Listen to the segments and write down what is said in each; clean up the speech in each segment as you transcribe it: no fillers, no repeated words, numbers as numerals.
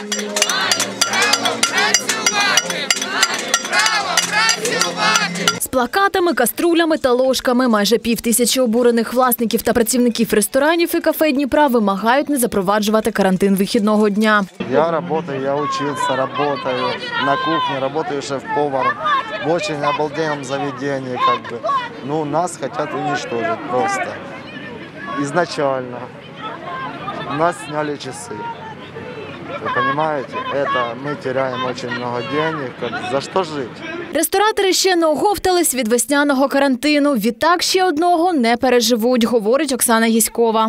З плакатами, каструлями та ложками майже 5000 обурених власників та працівників ресторанів і кафе Дніпра вимагають не запроваджувати карантин вихідного дня. Я работаю, я учился, работаю на кухне, работаю шеф-поваром в очень обалденном заведении, как бы. Ну, нас хотят уничтожить просто. Изначально. Нас сняли часы. Вы понимаете, это мы теряем очень много денег, за что жить? Ресторатори ще не оговтались від весняного карантину. Відтак ще одного не переживуть, говорить Оксана Гіськова.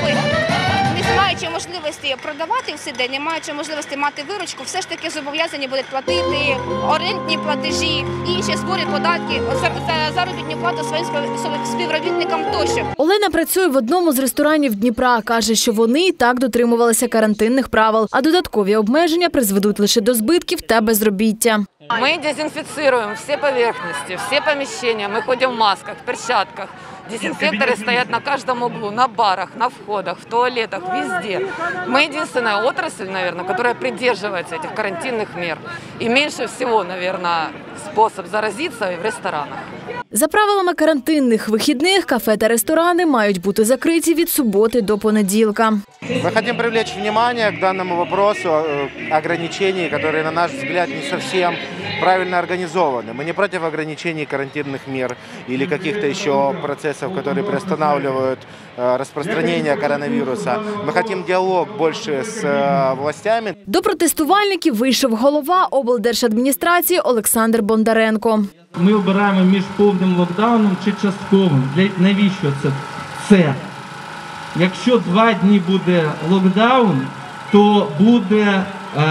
Не маючи можливості продавати все день, не маючи можливості мати виручку, все ж таки зобов'язані будуть платити орендні платежі, інші збори, податки, заробітну плату своїм співробітникам тощо. Олена працює в одному з ресторанів Дніпра. Каже, що вони і так дотримувалися карантинних правил, а додаткові обмеження призведуть лише до збитків та безробіття. Мы дезинфицируем все поверхности, все помещения. Мы ходим в масках, в перчатках. Дезинфекторы стоят на каждом углу, на барах, на входах, в туалетах, везде. Мы единственная отрасль, наверное, которая придерживается этих карантинных мер. И меньше всего, наверное, способ заразиться в ресторанах. За правилами карантинних вихідних кафе та ресторани мають бути закриті від суботи до понеділка. Мы хотим привлечь внимание к данному вопросу ограничений, которые, на наш взгляд, не совсем правильно организованы. Мы не против ограничений карантинных мер или каких-то еще процессов, которые приостанавливают распространение коронавируса. Мы хотим диалог больше с властями. До протестувальників вийшов голова облдержадміністрації Олександр Бондаренко. Ми обираємо між повним локдауном чи частковим. Навіщо це? Якщо 2 дні буде локдаун, то буде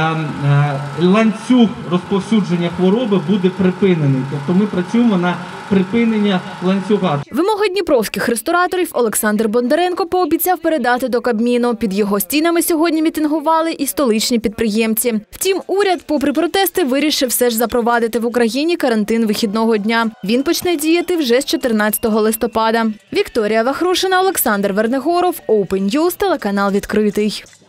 ланцюг розповсюдження хвороби буде припинений. Тобто ми працюємо на припинення ланцюга. Вимоги дніпровських рестораторів Олександр Бондаренко пообіцяв передати до Кабміну. Під його стінами сьогодні мітингували і столичні підприємці. Втім, уряд, попри протести, вирішив все ж запровадити в Україні карантин вихідного дня. Він почне діяти вже з 14 листопада. Вікторія Вахрушина, Олександр Вернегоров, Open News, телеканал «Відкритий».